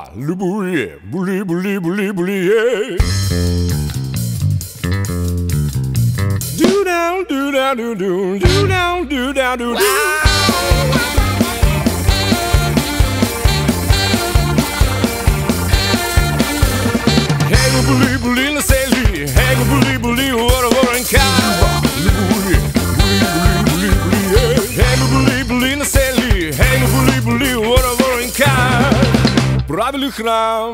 любує, булі, булі, булі, буліє. Do-down, do-down, do-down, do-down, do-down, do-down. Bully, bully, na seli, hey, bully, bully, what a warren car. Bully, bully, bully, bully, hey, bully, bully, na seli, hey, bully, bully, what a warren car. Правильный храм.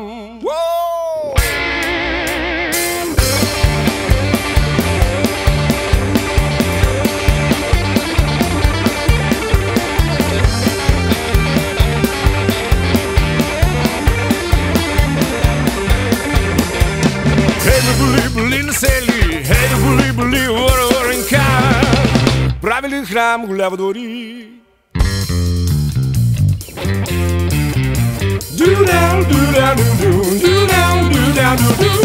Правильный храм гулял во дворе. Do-down, do-down, do-down, do-down, do-down, do-down.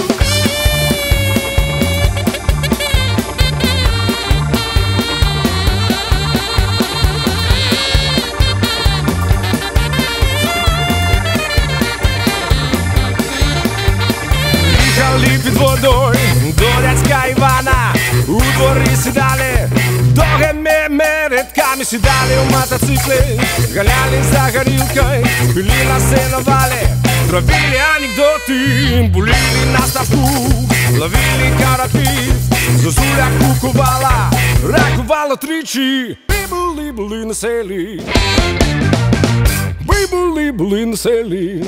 Їхали під водою до дядька Івана. У дворі сідали, довгими рядками сідали у мотоцикли, ганяли за горілкою, пили на сеновалі, травили анекдоти, булили на ставку, ловили карапів, зозуля кукувала, рахувала тричі. Ми були на селі, ми були на селі.